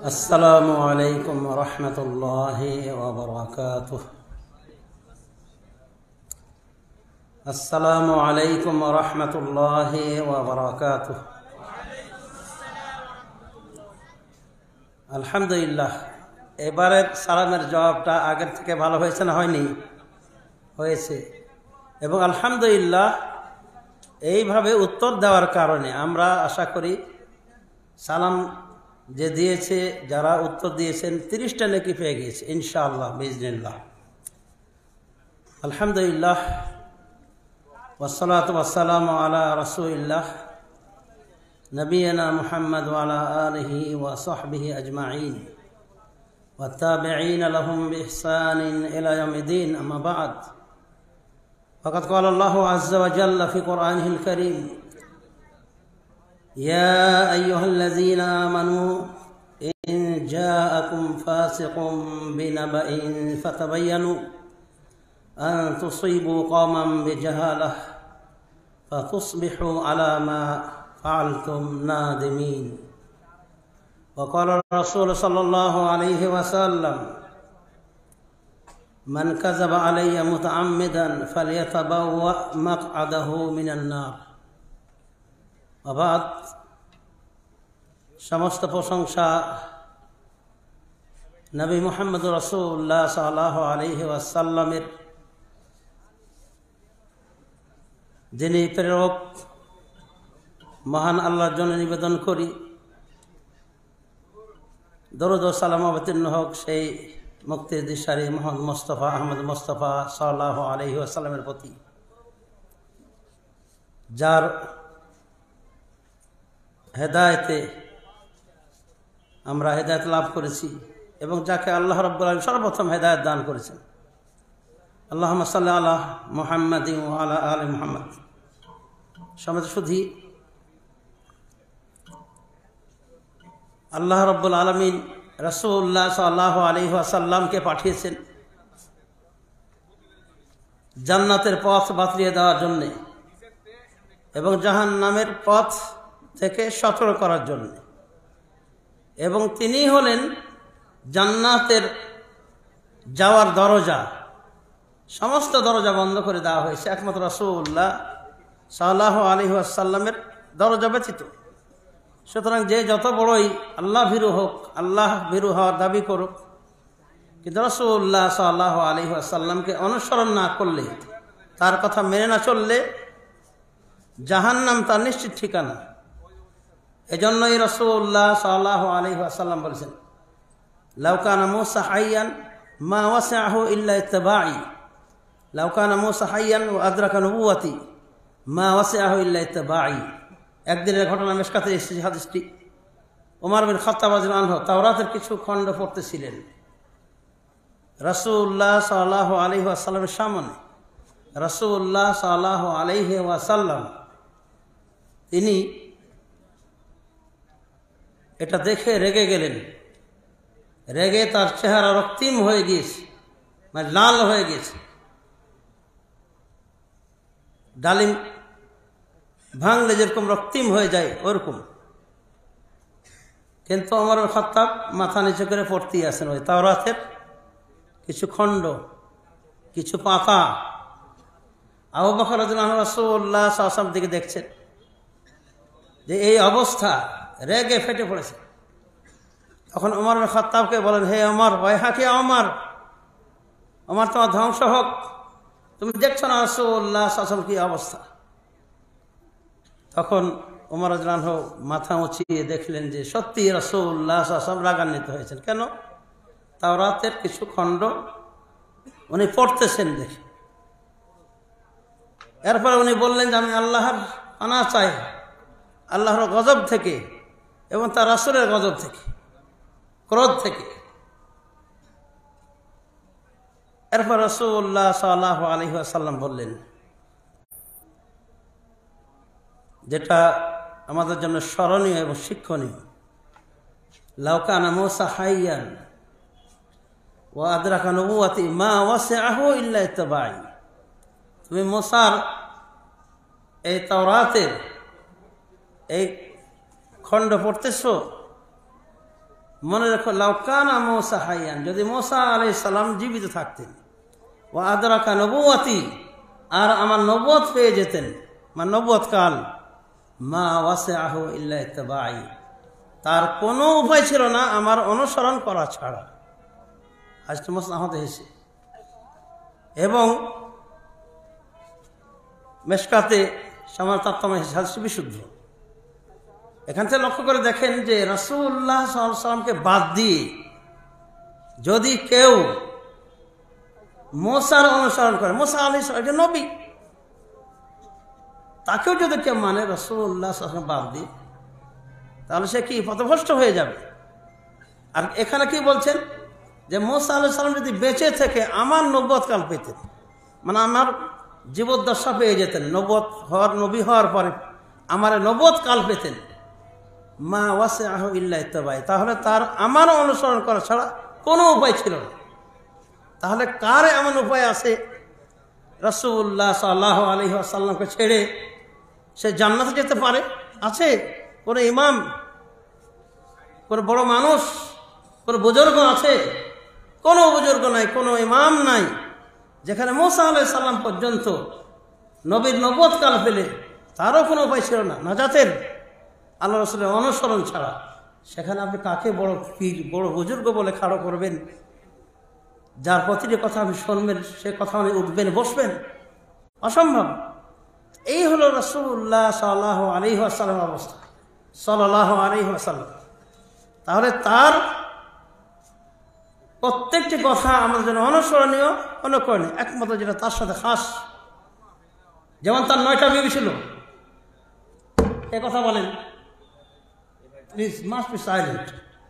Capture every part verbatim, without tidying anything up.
السلام عليكم ورحمة الله وبركاته. السلام عليكم ورحمة الله وبركاته. আলহামদুলিল্লাহ, এবারের সালামের জবাবটা আগের থেকে ভালো হয়েছে না হয়নি? হয়েছে। এবং আলহামদুলিল্লাহ এইভাবে উত্তর দেওয়ার কারণে আমরা আশা করি সালাম যে দিয়েছে, যারা উত্তর দিয়েছেন তিরিশটা নেকি পেয়ে গিয়েছে ইনশাআল্লাহ বিইজনিল্লাহ। আলহামদুলিল্লাহ, ওয়াসসালাতু ওয়াসসালামু আলা রাসূলিল্লাহ নবিয়িনা মুহাম্মদ ওয়া আলা আলিহি ওয়া সাহবিহি আজমাইন ওয়া তাবিঈনা লাহুম বিইহসানিন ইলা ইয়াউমিদ্দিন, আম্মা বা'দ। ফাকাদ ক্বালা আল্লাহু আযজা ওয়া জাল্লা ফি কুরআনিহিল কারীম: يا أيها الذين آمنوا إن جاءكم فاسق بنبأ فتبينوا أن تصيبوا قوما بجهالة فتصبحوا على ما فعلتم نادمين. وقال الرسول صلى الله عليه وسلم: من كذب علي متعمدا فليتبوأ مقعده من النار. আবাদ, সমস্ত প্রশংসা নবী মুহাম্মদ রাসূলুল্লাহ সাল্লাল্লাহু আলাইহি ওয়াসাল্লামের, যিনি প্রেরক, মহান আল্লাহর জন্য নিবেদন করি দরুদ ও সালাম অবতীর্ণ হোক সেই মুক্তির দিশারি মোহাম্মদ মুস্তাফা আহমদ মুস্তাফা সাল্লাল্লাহু আলাইহি ওয়াসাল্লামের প্রতি, যার হেদায়েতে আমরা হেদায়েত লাভ করেছি এবং যাকে আল্লাহ রাব্বুল আলামিন সর্বপ্রথম হেদায়েত দান করেছেন। আল্লাহুম্মা সাল্লি আলা মুহাম্মাদিন ওয়া আলা আলি মুহাম্মাদ। সম্মানিত সুধী, আল্লাহ রাব্বুল আলামিন রাসূলুল্লাহ সাল্লাল্লাহু আলাইহি ওয়াসাল্লামকে পাঠিয়েছেন জান্নাতের পথ বাতলিয়ে দেওয়ার জন্য এবং জাহান্নামের পথ থেকে সতর্ক করার জন্য। এবং তিনি হলেন জান্নাতের যাওয়ার দরজা। সমস্ত দরজা বন্ধ করে দেওয়া হয়েছে একমাত্র রাসূলুল্লাহ সাল্লাল্লাহু আলাইহি ওয়াসাল্লামের দরজা ব্যতীত। সুতরাং যে যত বড়ই আল্লাহ ভীরু হোক, আল্লাহ ভীরু হওয়ার দাবি করুক, কিন্তু রাসূলুল্লাহ সাল্লাল্লাহু আলাইহি ওয়াসাল্লামকে অনুসরণ না করলে, তার কথা মেনে না চললে জাহান্নাম তার নিশ্চিত ঠিকানা। এজন্যই রাসূলুল্লাহ সাল্লাল্লাহু আলাইহি ওয়াসাল্লাম বলেছেন, লাউ কানা মূসা হাইয়ান মা ওয়াসআহু ইল্লা ইত্তিবাই, লাউ কানা মূসা হাইয়ান ওয়া আদরাকা নবুওয়াতি মা ওয়াসআহু ইল্লা ইত্তিবাই। একদিনের ঘটনা, মিশকাতে এসেছে হাদিসটি। ওমর বিন খাত্তাব রাদিয়াল্লাহু আনহু তাওরাতের কিছু খণ্ড পড়তেছিলেন রাসূলুল্লাহ সাল্লাল্লাহু আলাইহি ওয়াসাল্লামের সামনে। রাসূলুল্লাহ সাল্লাল্লাহু আলাইহি ওয়াসাল্লাম তিনি এটা দেখে রেগে গেলেন। রেগে তার চেহারা রক্তিম হয়ে গিয়েছে, মানে লাল হয়ে গিয়েছে, ডালিম ভাঙলে যেরকম রক্তিম হয়ে যায় ওরকম। কিন্তু ওমর বিন খাত্তাব মাথা নিচু করে পড়তেই আছেন ওই তাওরাতের কিছু খণ্ড, কিছু পাতা। আবু বকর রাদিয়াল্লাহু আনহু রাসূলুল্লাহ সাল্লাল্লাহু আলাইহি ওয়াসাল্লাম দিকে দেখছেন যে এই অবস্থা, রেগে ফেটে পড়েছে। তখন ওমর বিন খাত্তাবকে বলেন, হে ওমর, ওয়াইহাকি ওমর, ওমর তোমার ধ্বংস হোক, তুমি দেখছো না রাসূলুল্লাহ সাল্লাল্লাহু আলাইহি ওয়াসাল্লাম কি অবস্থা। তখন ওমর রাদিয়াল্লাহু আনহু মাথা উঁচিয়ে দেখলেন যে সত্যি রাসূলুল্লাহ সাল্লাল্লাহু আলাইহি ওয়াসাল্লাম রাগান্বিত হয়েছেন। কেন? তাওরাতের কিছু খণ্ড উনি পড়তেছেন দেখে। এরপরে উনি বললেন যে আমি আল্লাহর পানাহ চাই আল্লাহর গজব থেকে এবং তার রাসূলের গজব থেকে, ক্রোধ থেকে। এরপর রাসূলুল্লাহ সাল্লাল্লাহু আলাইহি ওয়াসাল্লাম বললেন, যেটা আমাদের জন্য স্মরণীয় এবং শিক্ষণীয়, লাউ কানা মূসা হাইয়ান ওয়া আদরাকা নবুওয়াতি মা ওয়াসআহু ইল্লা ইত্তিবাই। তুমি মূসার এই তাওরাতের এই খণ্ড পড়তেছ, মনে রেখো, লাউকানা মূসা হাইয়ান, যদি মূসা আলাইহিস সালাম জীবিত থাকতেন, ওয়া আদরাকা নবুওয়াতি, আর আমার নবুয়ত পেয়ে যেতেন, মানে নবুয়ত কাল, মা ওয়াসিআহু ইল্লা ইত্তিবাই, তার কোনো উপায় ছিল না আমার অনুসরণ করা ছাড়া। আজ তো মুসলিম আহমদ এসেছে এবং মেশকাতে সামাল তাত্তামা হাদিস বিশুদ্ধ। এখান থেকে লক্ষ্য করে দেখেন যে রাসূলুল্লাহ সাল্লাল্লাহু আলাইহি ওয়াসাল্লামকে বাদ দিয়ে যদি কেউ মূসার অনুসরণ করে, মূসা আলাইহিস সালাম একজন নবী, তাকেও যদি কেউ মানে রাসূলুল্লাহ সাল্লাল্লাহু আলাইহি ওয়াসাল্লাম বাদ দিয়ে, তাহলে সে কি পথভ্রষ্ট হয়ে যাবে। আর এখানে কি বলছেন যে মূসা আলাইহিস সালাম যদি বেঁচে থেকে আমার নবুয়ত কাল পেতেন, মানে আমার জীবদ্দশা পেয়ে যেতেন, নবুয়ত হওয়ার নবী হওয়ার পরে আমার নবুয়ত কাল পেতেন, মা ওয়াসিআহু ইল্লা ইত্তিবাই, তাহলে তার আমার অনুসরণ করা ছাড়া কোনো উপায় ছিল না। তাহলে কার এমন উপায় আছে রাসূলুল্লাহ সাল্লাল্লাহু আলাইহি ওয়াসাল্লামকে ছেড়ে সে জান্নাতে যেতে পারে? আছে? কোনো ইমাম, কোনো বড় মানুষ, কোনো বুজুর্গ আছে? কোনো বুজুর্গ নাই, কোনো ইমাম নাই। যেখানে মূসা আলাইহিস সালাম পর্যন্ত নবীর নবুয়ত কাল পেলে তারও কোনো উপায় ছিল না নাজাতের আল্লাহ রাসূলের অনুসরণ ছাড়া, সেখানে আপনি কাকে বড় পীর, বড় বুজুর্গ বলে খাড়ো করবেন, যার প্রতিটি কথা আপনি শুনবেন, সে কথা আপনি উঠবেন বসবেন? অসম্ভব। এই হলো রাসূলুল্লাহ সাল্লাল্লাহু আলাইহি ওয়াসাল্লামের অবস্থা, সাল্লাল্লাহু আলাইহি ওয়াসাল্লাম। তাহলে তার প্রত্যেকটি কথা আমাদের জন্য অনুসরণীয়, অনুকরণীয়, একমাত্র যেটা তার সাথে খাস। যেমন তার নয়টা বিবি ছিল, এ কথা বলেন, প্লিজ মাস্ট বি সাইলেন্ট।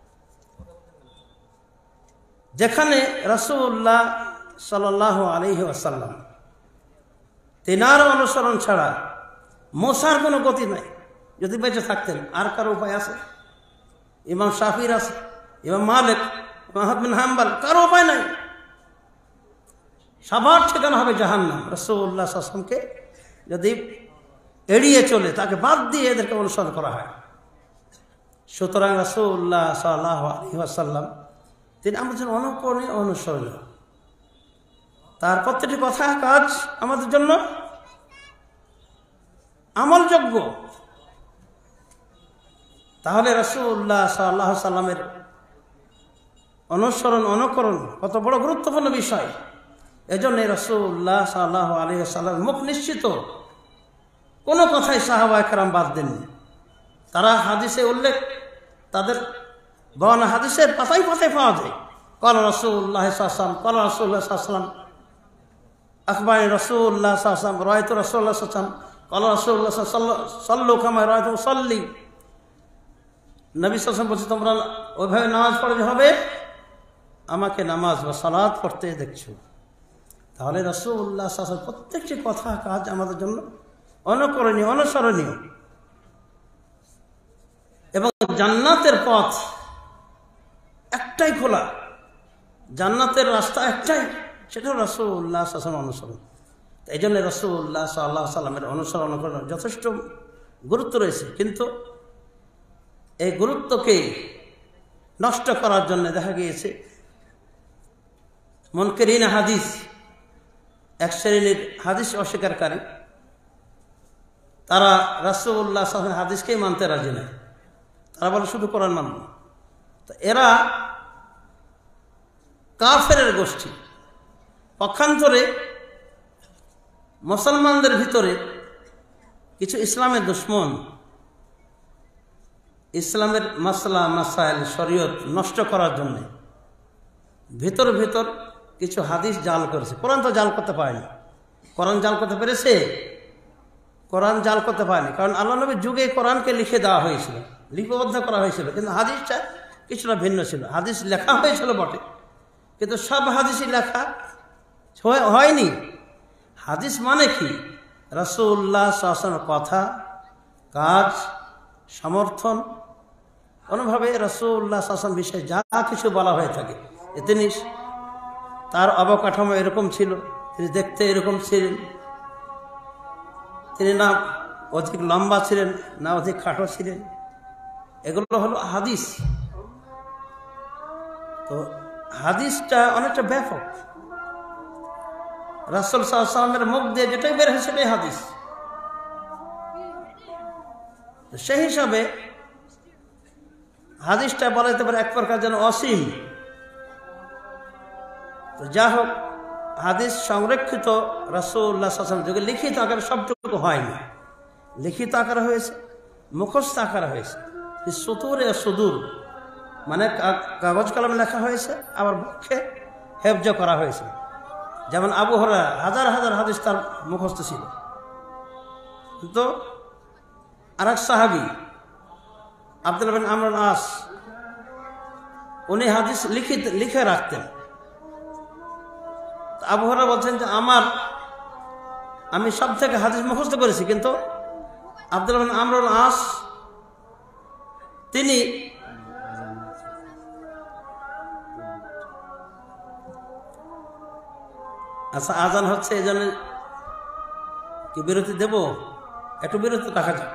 যেখানে রাসূলুল্লাহ সাল্লাল্লাহু আলাইহি ওয়াসাল্লাম তিনার অনুসরণ ছাড়া মূসার কোনো গতি নাই। যদি বেঁচে থাকতেন, আর কারো উপায় আছে? ইমাম শাফির আছে, ইমাম মালিক, ইমাম আহমদ বিন হাম্বল, কারো উপায় নাই। সবার ঠিকানা হবে জাহান্নাম। রাসূলুল্লাহ সাল্লাল্লাহু আলাইহি ওয়াসাল্লামকে যদি এড়িয়ে চলে, তাকে বাদ দিয়ে এদেরকে অনুসরণ করা হয়। সুতরাং রাসূলুল্লাহ সাল্লাল্লাহু আলাইহি ওয়াসাল্লাম তিনি আমাদের জন্য অনুকরণীয়, অনুসরণীয়। তার প্রত্যেকটি কথা কাজ আমাদের জন্য আমলযোগ্য। তাহলে রাসূলুল্লাহ সাল্লাল্লাহু আলাইহি ওয়াসাল্লামের অনুসরণ, অনুকরণ কত বড় গুরুত্বপূর্ণ বিষয়। এজন্য রাসূলুল্লাহ সাল্লাল্লাহু আলাইহি ওয়াসাল্লাম মুখ নিশ্চিত কোনো কথাই সাহাবায়ে কেরাম বাদ দেননি। তারা হাদিসে উল্লেখ, তাদের বর্ণনা হাদিসের পাতায় পাতায় পাওয়া যায়। ক্বালা রাসূলুল্লাহ সাল্লাল্লাহু আলাইহি ওয়াসাল্লাম, ক্বালা রাসূলুল্লাহ সাল্লাল্লাহু আলাইহি ওয়াসাল্লাম, আখবারনি রাসূলুল্লাহ সাল্লাল্লাহু আলাইহি ওয়াসাল্লাম, রাআইতু রাসূলুল্লাহ সাল্লাল্লাহু আলাইহি ওয়াসাল্লাম, ক্বালা রাসূলুল্লাহ সাল্লাল্লাহু আলাইহি ওয়াসাল্লাম, সাল্লু কামা রাআইতু উসাল্লি। নবী সাল্লাল্লাহু আলাইহি ওয়াসাল্লাম বলছে, তোমরা ওইভাবে নামাজ পড়তে হবে আমাকে নামাজ বা সালাত পড়তে দেখছো। তাহলে রাসূলুল্লাহ সাল্লাল্লাহু আলাইহি ওয়াসাল্লাম প্রত্যেকটি কথা কাজ আমাদের জন্য অনুকরণীয়, অনুসরণীয়। এবং জান্নাতের পথ একটাই খোলা, জান্নাতের রাস্তা একটাই, সেটা রাসূলুল্লাহ সাল্লাল্লাহু আলাইহি ওয়াসাল্লাম অনুসরণ। এই জন্য রাসূলুল্লাহ সাল্লাল্লাহু আলাইহি ওয়াসাল্লামের অনুসরণ করার যথেষ্ট গুরুত্ব রয়েছে। কিন্তু এই গুরুত্বকে নষ্ট করার জন্য দেখা গিয়েছে মুনকিরিন হাদিস, এক শ্রেণীর হাদিস অস্বীকারী, তারা রাসূলুল্লাহ সাল্লাল্লাহু আলাইহি ওয়াসাল্লামের হাদিসকেই মানতে রাজি নয়। তারা বলে শুধু কোরআন মানব। তো এরা কাফেরের গোষ্ঠী। পক্ষান্তরে মুসলমানদের ভিতরে কিছু ইসলামের দুশ্মন ইসলামের মাসলা মাসাইল শরীয়ত নষ্ট করার জন্য ভিতর ভিতর কিছু হাদিস জাল করেছে। কোরআন তো জাল করতে পারেনি। কোরআন জাল করতে পেরেছে? কোরআন জাল করতে পারেনি, কারণ আল্লাহ নবীর যুগে কোরআনকে লিখে দেওয়া হয়েছিল, লিপিবদ্ধ করা হয়েছিল। কিন্তু হাদিসটা কিছুটা ভিন্ন ছিল। হাদিস লেখা হয়েছিল বটে, কিন্তু সব হাদিসই লেখা হয়নি। হাদিস মানে কি? রাসূলুল্লাহ সাল্লাল্লাহু আলাইহি ওয়াসাল্লামের কথা, কাজ, সমর্থন, কোনোভাবে রাসূলুল্লাহ সাল্লাল্লাহু আলাইহি ওয়াসাল্লাম বিষয়ে যা কিছু বলা হয়ে থাকে, তিনি তার অবকাঠামো এরকম ছিল, তিনি দেখতে এরকম ছিলেন, তিনি না অধিক লম্বা ছিলেন না অধিক খাটো ছিলেন, এগুলো হলো হাদিস। তো হাদিসটা অনেকটা ব্যাপক, রাসূল সাল্লাল্লাহু আলাইহি ওয়াসাল্লামের মুখ দিয়ে যেটাই বের হয় সেটাই হাদিস। সেই হিসাবে হাদিসটা বলা যেতে পারে এক প্রকার যেন অসীম। তো যা হোক, হাদিস সংরক্ষিত রাসূলুল্লাহ সাল্লাল্লাহু আলাইহি ওয়াসাল্লাম যুগে লিখিত আকারে সবটুকু হয়নি, লিখিত আকারে হয়েছে, মুখস্থ আকারে হয়েছে। সুতুরে সুদূর মানে কাগজ কলমে লেখা হয়েছে, আবার মুখে হেফজ করা হয়েছে। যেমন আবু হুরায়রা হাজার হাজার হাদিস তার মুখস্থ ছিল, কিন্তু আর এক সাহাবী আব্দুল্লাহ বিন আমর আল আস, উনি হাদিস লিখিত লিখে রাখতেন। আবু হুরায়রা বলছেন যে আমার আমি সব থেকে হাদিস মুখস্থ করেছি, কিন্তু আব্দুল্লাহ বিন আমর আল আস তিনি আচ্ছা আজান হচ্ছে, এই জন্য কি বিরতি দেব? একটু বিরতি রাখা যাক।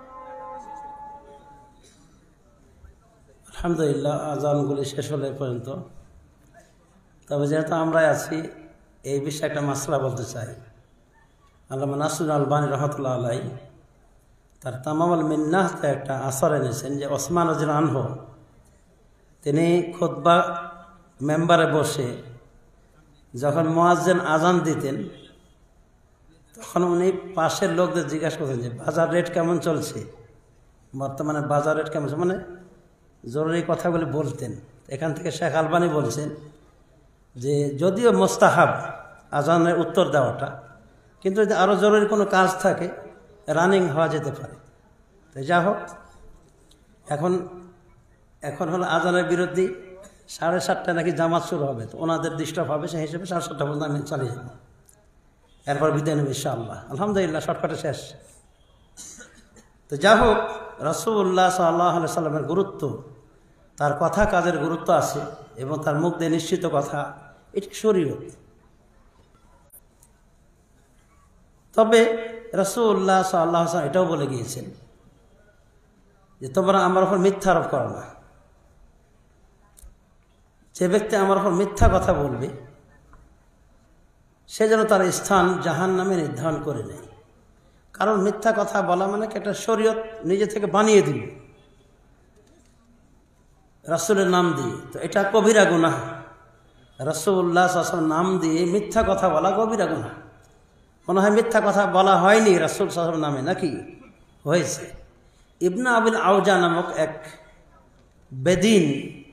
আলহামদুলিল্লাহ, আজানগুলি শেষ হলে পর্যন্ত। তবে যেহেতু আমরাই আছি, এই বিষয়ে একটা মাসলা বলতে চাই। আল্লামা নাসিরুদ্দিন আলবানী রহমতুল্লাহ আলাই তার তামামুল মিন্নাহতে একটা আসর এনেছেন যে ওসমান রাদিয়াল্লাহু আনহু তিনি খুতবা মেম্বারে বসে যখন মুয়াজ্জিন আজান দিতেন, তখন উনি পাশের লোকদের জিজ্ঞাসা করতেন যে বাজার রেট কেমন চলছে, বর্তমানে বাজার রেট কেমন চলছে, মানে জরুরি কথাগুলি বলতেন। এখান থেকে শেখ আলবানী বলছেন যে যদিও মোস্তাহাব আজানের উত্তর দেওয়াটা, কিন্তু যদি আরও জরুরি কোনো কাজ থাকে রানিং হওয়া যেতে পারে। তো যা হোক, এখন এখন হলো আজানের বিরোধী, সাড়ে সাতটায় নাকি জামাত শুরু হবে, তো ওনাদের ডিস্টার্ব হবে, সেই হিসেবে সাড়ে সাতটা পর্যন্ত আমি চালিয়ে যাব, এরপর বিদায় নেব ইনশাআল্লাহ। আলহামদুলিল্লাহ, শর্টকাটে শেষ। তো যা হোক, রাসূলুল্লাহ সাল্লাল্লাহু আলাইহি সাল্লামের গুরুত্ব, তার কথা কাজের গুরুত্ব আছে, এবং তার মুখ দিয়ে নিশ্চিত কথা, এটি শরীয়ত। তবে রাসূলুল্লাহ সাল্লাল্লাহু আলাইহি সাল্লাম এটাও বলে গিয়েছেন যে তোমরা আমার উপর মিথ্যা আরোপ করো না। যে ব্যক্তি আমার উপর মিথ্যা কথা বলবে সে যেন তার স্থান জাহান্নামে নির্ধারণ করে নেয়। কারণ মিথ্যা কথা বলা মানে একটা শরীয়ত নিজে থেকে বানিয়ে দিল রাসূলের নাম দিয়ে, তো এটা কবিরা গুনাহ। রাসূলুল্লাহ সাল্লাল্লাহু আলাইহি ওয়াসাল্লাম নাম দিয়ে মিথ্যা কথা বলা কবিরা গুনাহ। মনে হয় মিথ্যা কথা বলা হয়নি রাসূল সাল্লাল্লাহু আলাইহি ওয়াসাল্লাম নামে, নাকি হয়েছে? ইবনে আবিল আওজা নামক এক বেদিন,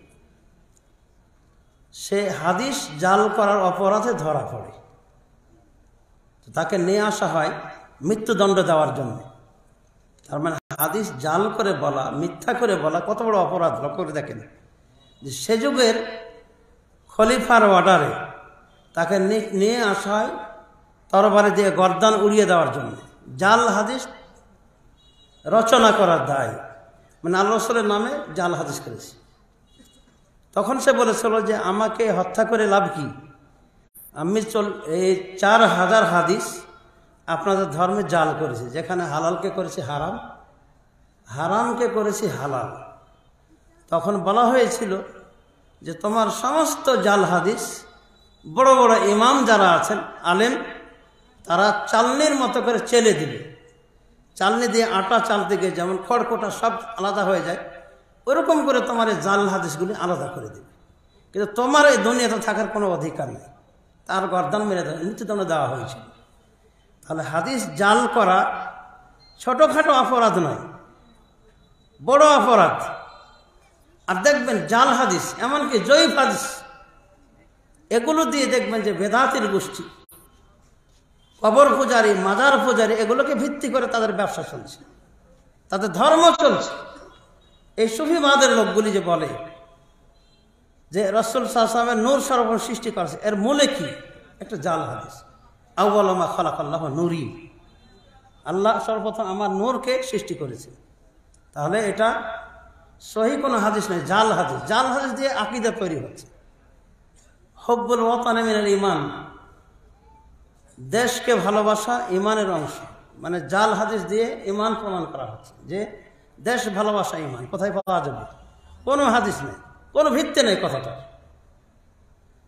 সে হাদিস জাল করার অপরাধে ধরা পড়ে, তাকে নিয়ে আসা হয় মৃত্যুদণ্ড দেওয়ার জন্য। তার মানে হাদিস জাল করে বলা, মিথ্যা করে বলা কত বড় অপরাধ লক্ষ্য করে দেখেন। যে সে যুগের খলিফার অর্ডারে তাকে নিয়ে আসা হয় তরবারি দিয়ে গর্দান উড়িয়ে দেওয়ার জন্য। জাল হাদিস রচনা করার দায়, মানে আল্লাহ রাসূলের নামে জাল হাদিস করেছে। তখন সে বলেছিল যে আমাকে হত্যা করে লাভ কি, আমি চল এই চার হাজার হাদিস আপনাদের ধর্মে জাল করেছি, যেখানে হালালকে করেছি হারাম, হারামকে করেছি হালাল। তখন বলা হয়েছিল যে তোমার সমস্ত জাল হাদিস বড় বড় ইমাম যারা আছেন আলেম, তারা চালনির মতো করে চেলে দিবে। চালনি দিয়ে আটা চালতে গিয়ে যেমন খড়কোটা সব আলাদা হয়ে যায়, ওরকম করে তোমার এই জাল হাদিসগুলি আলাদা করে দেবে। কিন্তু তোমার এই দুনিয়াতে থাকার কোনো অধিকার নেই। তার গর্দান মেরে দেওয়া, মৃত্যুদণ্ড দেওয়া হয়েছিল। তাহলে হাদিস জাল করা ছোটোখাটো অপরাধ নয়, বড় অপরাধ। আর দেখবেন জাল হাদিস, এমনকি জয়ীফ হাদিস, এগুলো দিয়ে দেখবেন যে বেদাতির গোষ্ঠী, কবর পূজারী, মাজার পূজারী, এগুলোকে ভিত্তি করে তাদের ব্যবসা চলছে, তাদের ধর্ম চলছে। এই সুফিবাদের লোকগুলি যে বলে যে রাসূল সাল্লাল্লাহু আলাইহি ওয়াসাল্লামের নূর সর্বপ্রথম সৃষ্টি করেছে, এর মূলে কি? একটা জাল হাদিস। আউয়ালু মা খালাকাল্লাহু নূরি, আল্লাহ সর্বপ্রথম আমার নূরকে সৃষ্টি করেছে। তাহলে এটা সহি কোনো হাদিস নয়, জাল হাদিস। জাল হাদিস দিয়ে আকীদা তৈরি হচ্ছে। হুব্বুল ওয়াতানি মিনাল ঈমান, দেশকে ভালোবাসা ইমানের অংশ। মানে জাল হাদিস দিয়ে ইমান প্রমাণ করা হচ্ছে যে দেশ ভালোবাসা ইমান। কোথায় পাওয়া যাবে? কোনো হাদিস নেই, কোনো ভিত্তি নেই কথাটা।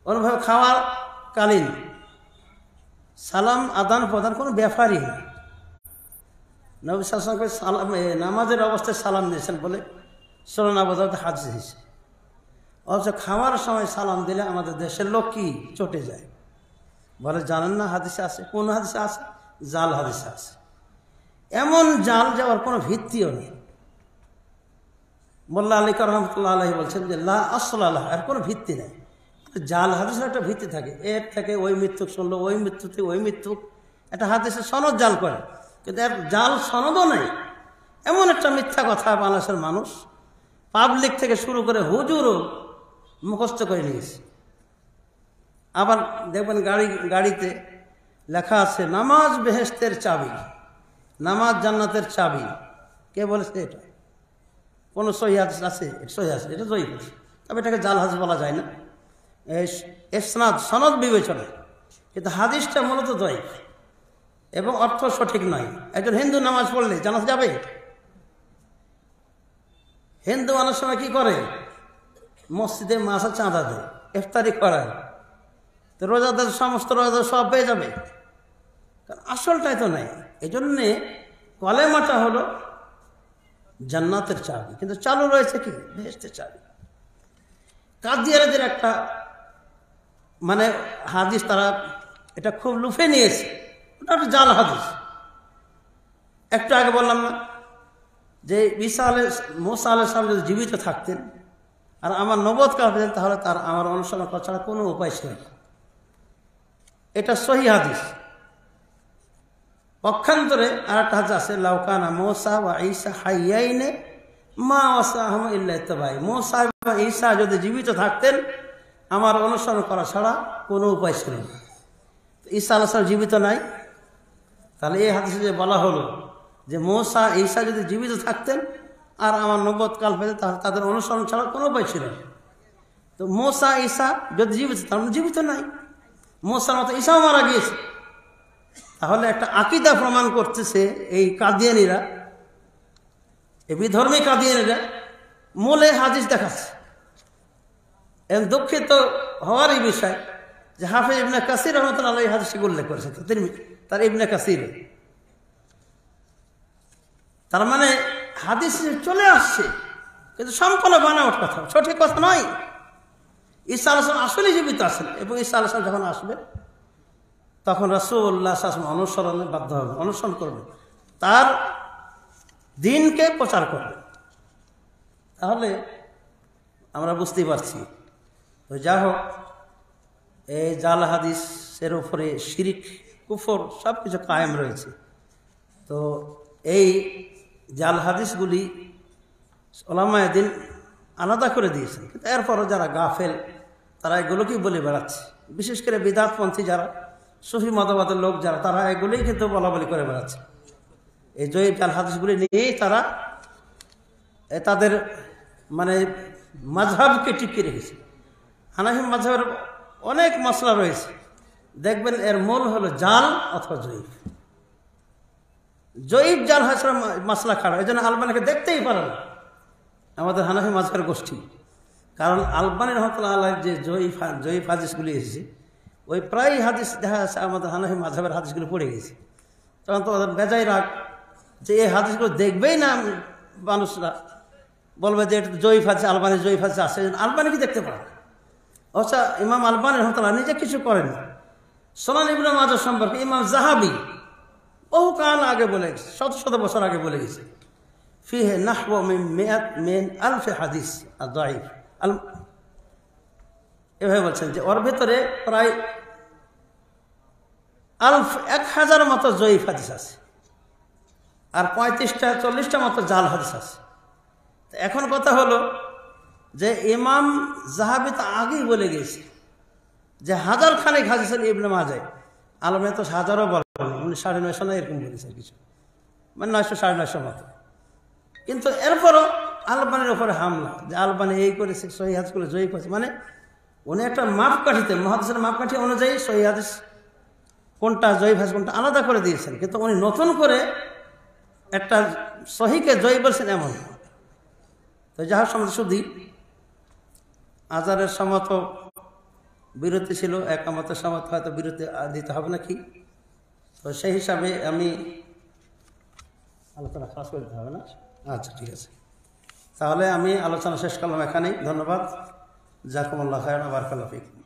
অনুভব খাওয়ার কালীন সালাম আদান প্রদান কোনো ব্যাপারই না। নবী সাল্লাল্লাহু আলাইহি ওয়াসাল্লাম সালাম নামাজের অবস্থায় সালাম দিয়েছেন বলে সুনান আবু দাউদ হাদিস এসেছে। অথচ খাওয়ার সময় সালাম দিলে আমাদের দেশের লোক কি চটে যায়, বলে জানেন না হাদিসে আছে। কোন হাদিসে আছে? জাল হাদিসে আছে। এমন জাল যাওয়ার কোনো ভিত্তিও নেই। মোল্লা আলী রহমতুল্লাহ আলাইহি বলছেন যে লা আসল আল্লাহ, এর কোনো ভিত্তি নেই। জাল হাদিসের একটা ভিত্তি থাকে, এর থেকে ওই মৃত্যুক শুনলো, ওই মৃত্যু থেকে ওই মৃত্যুক, একটা হাদিসের সনদ জাল করে, কিন্তু এর জাল সনদও নেই। এমন একটা মিথ্যা কথা বাংলাদেশের মানুষ পাবলিক থেকে শুরু করে হুজুরও মুখস্থ করে নিয়েছে। আবার দেখবেন গাড়ি গাড়িতে লেখা আছে নামাজ বেহেশতের চাবি, নামাজ জান্নাতের চাবি। কে বলেছে এটা? কোনো সহি হাদিস আছে? সহি আছে, এটা জয়ীফ আছে, তবে এটাকে জাল হাদিস বলা যায় না। ইসনাদ সনদ বিবেচনা, কিন্তু হাদিসটা মূলত জয়ীফ এবং অর্থ সঠিক নয়। একজন হিন্দু নামাজ পড়লে জানাতে যাবে? হিন্দু অনেক সময় কি করে, মসজিদে মাসা চাঁদা দেয়, ইফতারি করায়, তো রোজাদার সমস্ত রোজাদার সব পেয়ে যাবে, কারণ আসলটাই তো নাই। এই জন্যে কলেমাটা হলো জান্নাতের চাবি, কিন্তু চালু রয়েছে কি বেহেশতের চাবি। কাদিয়ারীদের একটা মানে হাদিস, তারা এটা খুব লুফে নিয়েছে, ওটা একটা জাল হাদিস। একটু আগে বললাম না যে ঈসা আলাই মুসা আলাইহিস সালাম যদি জীবিত থাকতেন আর আমার নবুয়ত কাল পেতেন, তাহলে তার আমার অনুসরণ করা ছাড়া কোনো উপায় ছিল না। এটা সহি হাদিস। পক্ষান্তরে আর একটা হাদিস আছে, লাউকানা মুসা ওয়া ঈসা হাইয়াইনে মা ওয়াসাহুম ইল্লা ইত্তিবাই। মুসা এবং ঈসা যদি জীবিত থাকতেন আমার অনুসরণ করা ছাড়া কোনো উপায় ছিল না। ঈসা আলাইহিস সালাম জীবিত নাই, তাহলে এই হাদিসে যে বলা হলো যে মুসা ঈসা যদি জীবিত থাকতেন আর আমার নবুয়ত কাল পেতেন, তাহলে তাদের অনুসরণ ছাড়া কোনো উপায় ছিল না। তো মুসা ঈসা যদি জীবিত, তার জীবিত নাই, মুসার মতো ঈসাও মারা গিয়েছে। তাহলে একটা আকীদা প্রমাণ করতেছে এই কাদিয়ানীরা, এই বিধর্মী কাদিয়ানীরা মূলে হাদিস দেখাচ্ছে। এবং দুঃখিত হওয়ারই বিষয় যে হাফেজ ইবনে কাসির রহমাতুল্লাহ আলাইহি হাদিসটি উল্লেখ করেছে তার ইবনে কাসির। তার মানে হাদিস চলে আসছে, কিন্তু সম্পূর্ণ বানাওয়াট কথা, সঠিক কথা নয়। ঈসা আলাইহিস সালাম আসলে জীবিত আছেন, এবং ঈসা আলাইহিস সালাম যখন আসবে তখন রাসূলুল্লাহ সাল্লাল্লাহু আলাইহি ওয়াসাল্লাম অনুসরণে বাধ্য হবে, অনুসরণ করবে, তার দ্বীনকে প্রচার করবে। তাহলে আমরা বুঝতেই পারছি। তো যা হোক, এই জাল হাদিসের উপরে শিরিক কুফর সব কিছু কায়েম রয়েছে। তো এই জাল হাদিসগুলি উলামায়ে দ্বীন আলাদা করে দিয়েছেন, কিন্তু এরপরও যারা গাফেল তারা এগুলোকেই বলে বেড়াচ্ছে। বিশেষ করে বিদআতপন্থী যারা, সুফি মতবাদের লোক যারা, তারা এগুলোই কিন্তু বলা বলি করে বেড়াচ্ছে। এই জয়ীফ জাল হাদিসগুলি নিয়েই তারা তাদের মানে মাযহাবকে টিকিয়ে রেখেছে। হানাফি মাযহাবের অনেক মশলা রয়েছে, দেখবেন এর মূল হলো জাল অথবা জয়ীফ। জয়ীফ জাল হাসরা মাসলা খাড়া, এই জন্য আলবানিকে দেখতেই পারে না আমাদের হানাফি মাযহাবের গোষ্ঠী। কারণ আলবানী রহমতুল্লাহ আলাইহি যে জয়ীফ জয়ীফ হাদিসগুলি এসেছে, ওই প্রায় হাদিস দেখা যাচ্ছে আমাদের হানাফি মাযহাবের হাদিসগুলো পড়ে গেছে। তখন তো ওদের বেজায় রাগ যে এই হাদিসগুলো দেখবেই না মানুষরা, বলবে যে এটা জয়ীফ হাদিস, আলবানী জয়ীফ হাদিস আছে, আলবানী কি দেখতে পারে? অথচ ইমাম আলবানী রহমতুল্লাহ নিজে কিছু করেন। সুনান ইবনে মাজাহ সম্পর্কে ইমাম যাহাবী বহু কাল আগে বলে গেছে, শত শত বছর আগে বলে গেছে, ফিহে নাহওয়া মিন মিআত মিন আলফ হাদিস আদ-দাঈফ। এভাবে বলছেন যে ওর ভেতরে প্রায় আলফ এক হাজার মতো জয়ীফ হাদিস আছে, আর পঁয়ত্রিশটা চল্লিশটা মতো জাল হাদিস আছে। এখন কথা হলো যে ইমাম যাহাবী তো আগেই বলে গেছে যে হাজার খানেক হাদিস ইবনে মাজাহ, আলমে তো হাজারও বলেন, উনি সাড়ে নয়শো না এরকম বলেছে কিছু, মানে নয়শো সাড়ে নয়শো মতো। কিন্তু এরপরও আলবানির উপরে হামলা যে আলবানি এই করেছে, সহিহ হাদিস করে জয়ীফ আছে, মানে উনি একটা মাপকাঠিতে মুহাদ্দিসের মাপকাঠি অনুযায়ী সহিহ হাদিস কোনটা জয়ীফ হাদিস কোনটা আলাদা করে দিয়েছেন। কিন্তু উনি নতুন করে একটা সহিহকে জয়ীফ বলছেন এমন। তো যাহার সময় শুধু আজারের সমত বিরতি ছিল, একামতের সময় হয়তো বিরতি দিতে হবে নাকি। তো সেই হিসাবে আমি আলোচনা খাস করে দিতে হবে না। আচ্ছা ঠিক আছে, তাহলে আমি আলোচনা শেষ করলাম এখানেই। ধন্যবাদ। জাযাকুমুল্লাহু খাইরান ওয়া বারাকাল্লাহু ফীকুম।